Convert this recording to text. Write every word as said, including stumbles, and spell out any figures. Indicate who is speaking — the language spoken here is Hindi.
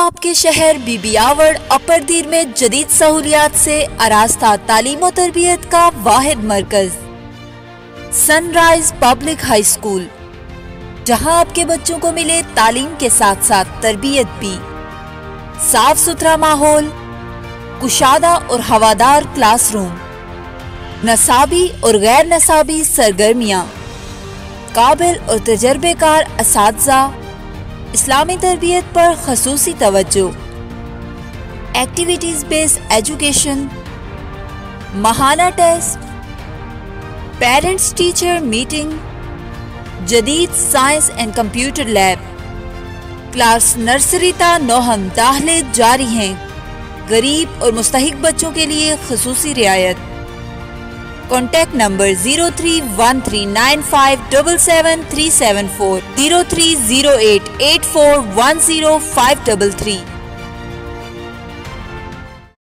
Speaker 1: आपके शहर बीबियावड़ अपर में जदीद सहूलियात से आरास्ता तालीम और तरबियत का वाहिद मरकज सनराइज पब्लिक हाई स्कूल, जहां आपके बच्चों को मिले तालीम के साथ साथ तरबियत भी। साफ सुथरा माहौल, कुशादा और हवादार क्लासरूम, नसाबी और गैर नसाबी सरगर्मियाँ, काबिल और तजर्बेकार असातिज़ा, इस्लामी तरबियत पर खसूसी तवज्जो, एक्टिविटीज़ बेस्ड एजुकेशन, माहाना टेस्ट, पेरेंट्स टीचर मीटिंग, जदीद science and computer lab, class nursery ता नौहम दाखले जारी हैं। गरीब और मुस्तहिक बच्चों के लिए खसूसी रियायत। Contact number zero three one three nine five double seven three seven four, zero three zero eight eight four one zero five double three.